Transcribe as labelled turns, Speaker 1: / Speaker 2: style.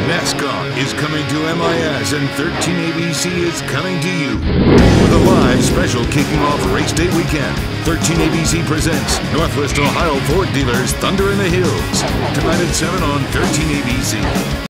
Speaker 1: NASCAR is coming to MIS and 13ABC is coming to you. With a live special kicking off race day weekend, 13ABC presents Northwest Ohio Ford Dealers Thunder in the Hills. Tonight at 7 on 13ABC.